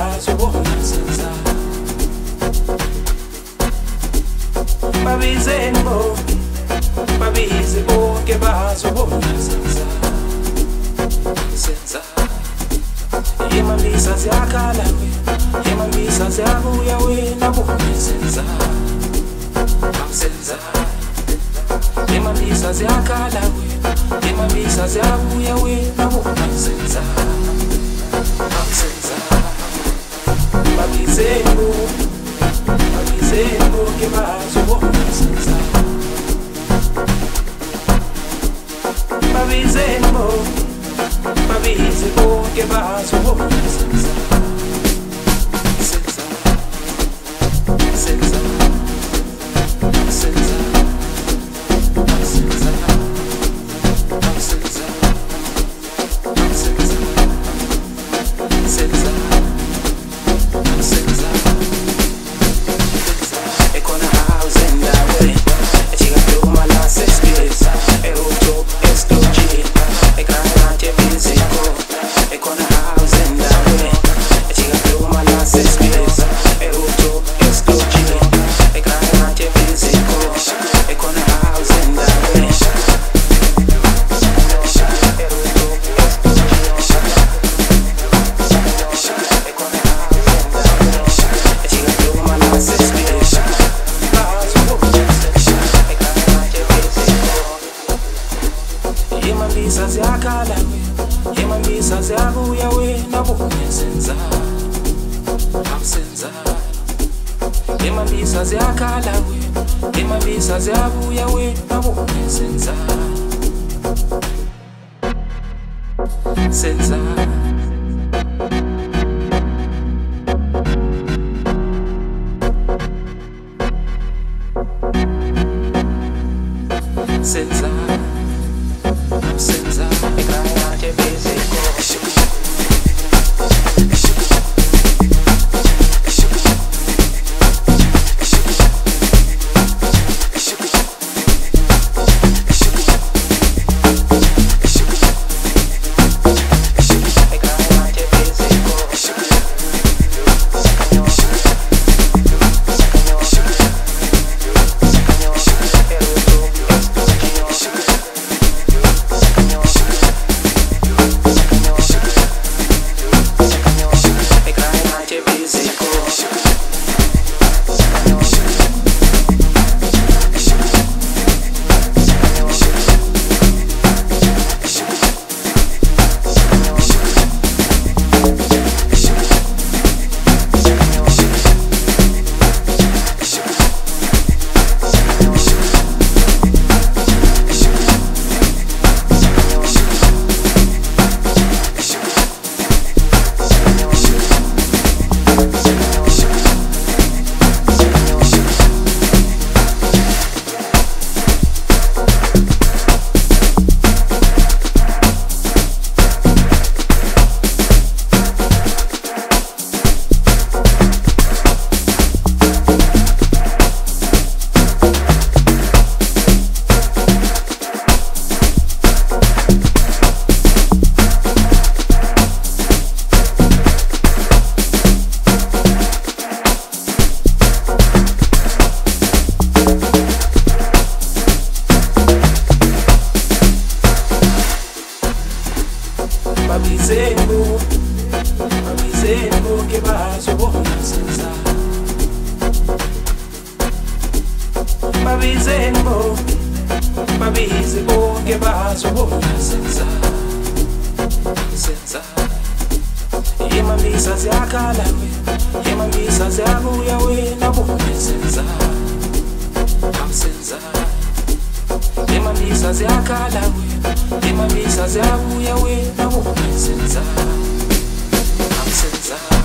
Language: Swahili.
bazobona senza babizeni bo babize bonke bazobona senza senza imambisa ziyakhala wena imambisa ziyabuya wena bona senza senza imambisa ziyakhala wena imambisa ziyabuya wena bona senza senza babizeni bonke bazobona senza babizeni bo babize bonke bazobona senza senza senza senza senza senza senza senza e con la house in the way e ci capito ma la se spirita e roto e stoggi e canante fisico e con la house in the way e ci capito ma la se spirita e roto e stoggi e canante fisico e con la house in the way imambisa ziyakhala wena imambisa ziyabuya wena bona senza senza imambisa ziyakhala wena imambisa ziyabuya wena bona senza senza senza senza e canante fisico babizeni bonke bazobona senza babizeni bo babize bonke bazobona senza senza imambisa ziyakhala wena imambisa ziyabuya wena bona senza senza imambisa ziyakhala wena imambisa ziyabuya wena bona senza senza